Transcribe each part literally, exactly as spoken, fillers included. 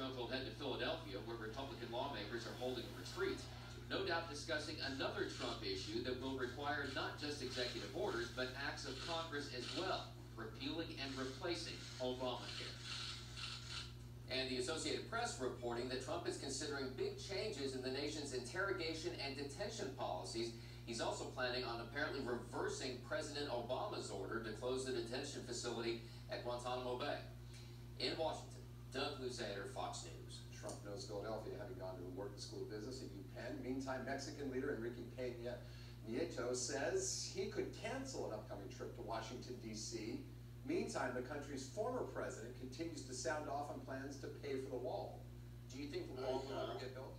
Trump will head to Philadelphia, where Republican lawmakers are holding a retreat, no doubt discussing another Trump issue that will require not just executive orders, but acts of Congress as well, repealing and replacing Obamacare. And the Associated Press reporting that Trump is considering big changes in the nation's interrogation and detention policies. He's also planning on apparently reversing President Obama's order to close the detention facility at Guantanamo Bay. In Washington, Doug Luzader, Fox News. Trump knows Philadelphia, having gone to work the School of Business at UPenn. Meantime, Mexican leader Enrique Peña Nieto says he could cancel an upcoming trip to Washington, D C Meantime, the country's former president continues to sound off on plans to pay for the wall. Do you think the wall will ever get built?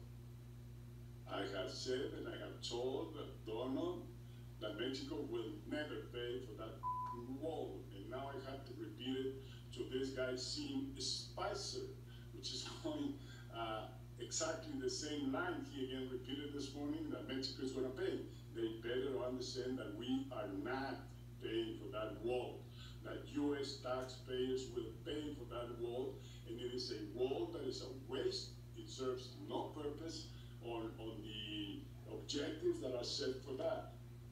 I have said and I have told Donald that Mexico will never pay for that wall. And now I have to repeat it to this guy, Sean Spicer, which is going uh, exactly the same line he again repeated this morning, that Mexico is going to pay. They better understand that we are not paying for that wall, that U S taxpayers will pay for that wall, and it is a wall that is a waste. It serves no purpose on, on the objectives that are set for that.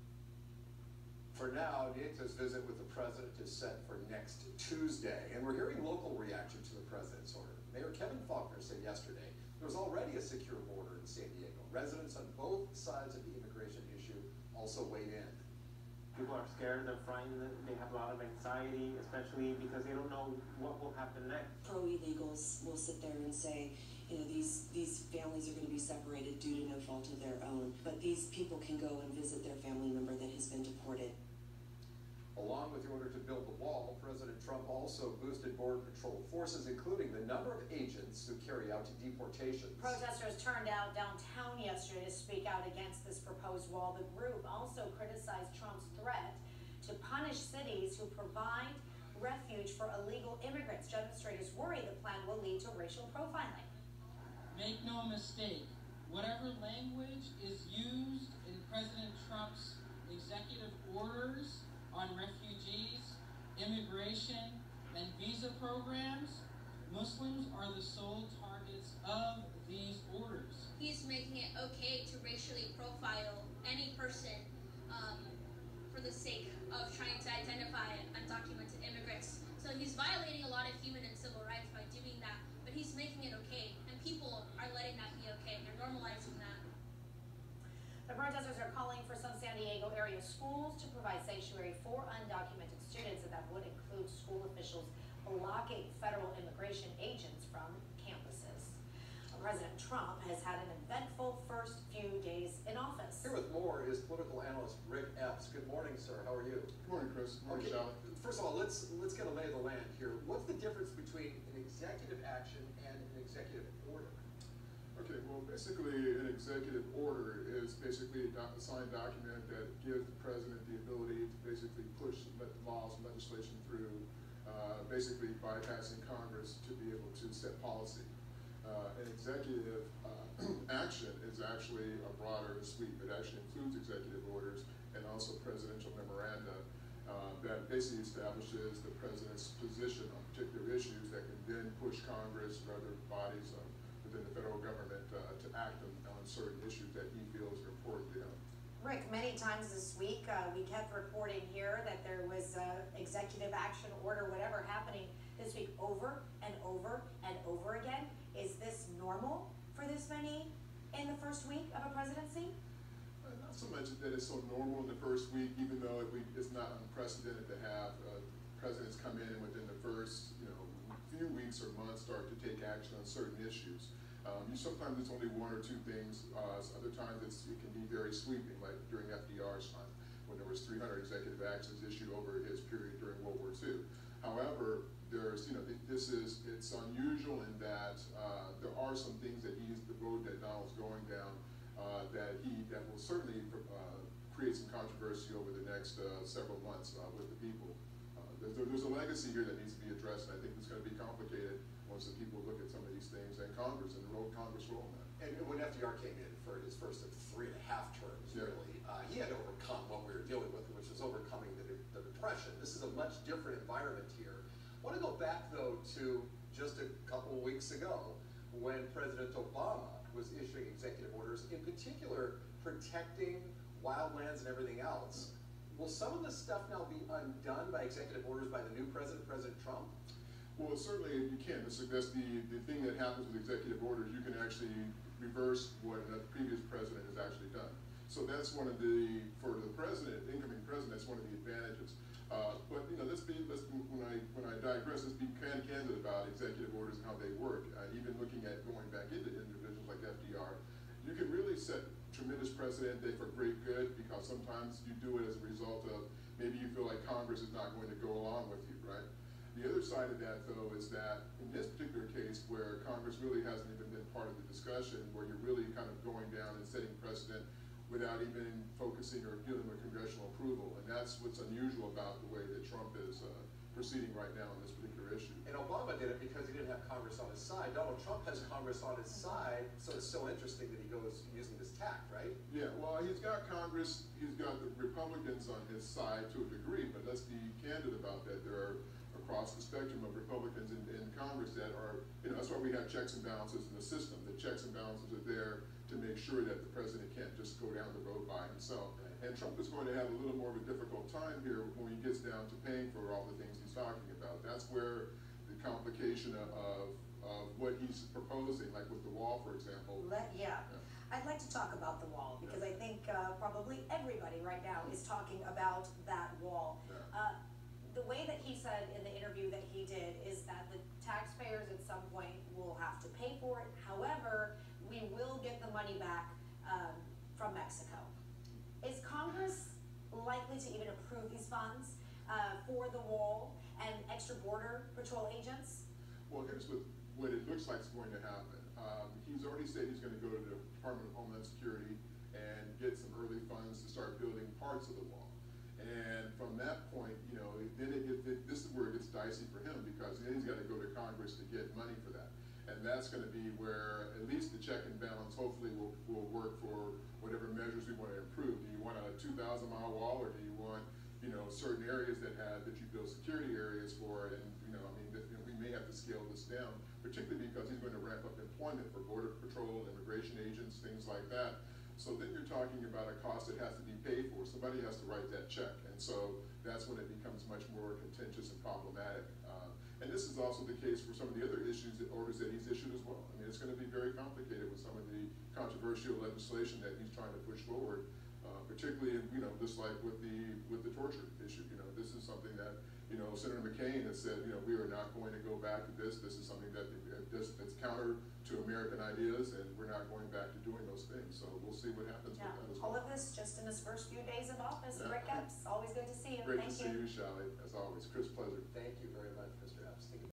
For now, Nieto's visit with the president is set for next Tuesday, and we're hearing local reaction to the president's order. Mayor Kevin Faulconer said yesterday there was already a secure border in San Diego. Residents on both sides of the immigration issue also weighed in. People are scared, they're frightened, they have a lot of anxiety, especially because they don't know what will happen next. Pro-illegals will sit there and say, you know, these, these families are going to be separated due to no fault of their own, but these people can go and visit their family member that has been deported. Along with the order to build the wall, President Trump also boosted Border Patrol forces, including the number of agents who carry out deportations. Protesters turned out downtown yesterday to speak out against this proposed wall. The group also criticized Trump's threat to punish cities who provide refuge for illegal immigrants. Demonstrators worry the plan will lead to racial profiling. Make no mistake, whatever language is used in President Trump's executive orders on refugees, immigration, and visa programs, Muslims are the sole targets of these orders. He's making it okay to racially profile any person um, for the sake of trying to identify undocumented immigrants. So he's violating a lot of human and civil rights by doing that, but he's making it okay, and people are letting that be okay. They're normalizing that. The protesters are calling for some San Diego area schools to provide sanctuary for undocumented students, and that would include school officials blocking federal immigration agents from campuses. President Trump has had an eventful first few days in office. Here with more is political analyst Rick Epps. Good morning, sir. How are you? Good morning, Chris. Good morning, okay, Sally. First of all, let's let's get a lay of the land here. What's the difference between an executive action and an executive order? Okay, well, basically, an executive order is basically a, doc a signed document that gives the president the ability to basically push laws and legislation through, uh, basically bypassing Congress to be able to set policy. Uh, an executive uh, action is actually a broader sweep. It actually includes executive orders and also presidential memoranda uh, that basically establishes the president's position on particular issues that can then push Congress or other bodies uh, within the federal government uh, to act on, on certain issues that he feels are important to him. Rick, many times this week uh, we kept reporting here that there was uh, executive action order, whatever, happening this week over and over and over again. Is this normal for this many in the first week of a presidency? Uh, not so much that it's so normal in the first week, even though it, we, it's not unprecedented to have uh, presidents come in within the first, you know, few weeks or months start to take action on certain issues. Um, you, sometimes it's only one or two things. Uh, other times it's, it can be very sweeping, like during F D R's time, when there was three hundred executive actions issued over his period during World War Two. However, there's, you know, this is, it's unusual in that uh, there are some things that he's, the road that Donald's going down, uh, that he, that will certainly uh, create some controversy over the next uh, several months uh, with the people. Uh, there's, there's a legacy here that needs to be addressed, and I think it's going to be complicated once the people look at some of these things, and Congress, and the role Congress role in that. And when F D R came in for his first of three and a half terms, yeah. really, uh, he had to overcome what we were dealing with, which was overcoming the, the Depression. This is a much different environment here. I want to go back, though, to just a couple of weeks ago when President Obama was issuing executive orders, in particular protecting wildlands and everything else. Will some of this stuff now be undone by executive orders by the new president, President Trump? Well, certainly you can. That's, that's the, the thing that happens with executive orders. You can actually reverse what a previous president has actually done. So that's one of the, for the president, incoming president, that's one of the advantages. Uh, but you know, let's be, let's be, when I when I digress, let's be kind of candid about executive orders and how they work. Uh, even looking at going back into individuals like F D R, you can really set tremendous precedent for great good, because sometimes you do it as a result of maybe you feel like Congress is not going to go along with you, right? The other side of that, though, is that in this particular case where Congress really hasn't even been part of the discussion, where you're really kind of going down and setting precedent without even focusing or dealing with congressional approval. And that's what's unusual about the way that Trump is uh, proceeding right now on this particular issue. And Obama did it because he didn't have Congress on his side. Donald Trump has Congress on his side, so it's so interesting that he goes using this tact, right? Yeah, well, he's got Congress, he's got the Republicans on his side to a degree, but let's be candid about that. There are across the spectrum of Republicans in, in Congress that are, you know, that's why we have checks and balances in the system. The checks and balances are there to make sure that the president can't just go down the road by himself. And Trump is going to have a little more of a difficult time here when he gets down to paying for all the things he's talking about. That's where the complication of, of, of what he's proposing, like with the wall, for example. Let, yeah. Yeah. I'd like to talk about the wall, because I think uh, probably everybody right now is talking about that wall. Yeah. Uh, the way that he said in the interview that he did is that the taxpayers at some point will have to pay for it. However, we will get the money back um, from Mexico. Is Congress likely to even approve these funds uh, for the wall and extra border patrol agents? Well, here's what, what it looks like is going to happen. Um, he's already said he's going to go to the Department of Homeland Security and get some early funds to start building parts of the wall. And from that point, you know, then it, it, it, this is where it gets dicey for him, because then he's got to go to Congress to get money for that. And that's going to be where at least the check and balance hopefully will, will work for whatever measures we want to improve. Do you want a two thousand mile wall, or do you want, you know, certain areas that have, that you build security areas for? And, you know, I mean, that, you know, we may have to scale this down, particularly because he's going to ramp up employment for Border Patrol, immigration agents, things like that. So then you're talking about a cost that has to be paid for. Somebody has to write that check. And so that's when it becomes much more contentious and problematic. Uh, and this is also the case for some of the other issues, orders that he's issued as well. I mean, it's going to be very complicated with some of the controversial legislation that he's trying to push forward, uh, particularly, you know, just like with the with the torture issue. You know, this is something that, you know, Senator McCain has said, you know, we are not going to go back to this. This is something that that's, that's counter to American ideas, and we're not going back to doing those things. So we'll see what happens Yeah. with that as All well. of this just in his first few days of office. Yeah. Rick Epps, always good to see you. Great Thank to you. see you, Shally, as always. Chris, pleasure. Thank you very much, Mister Epps.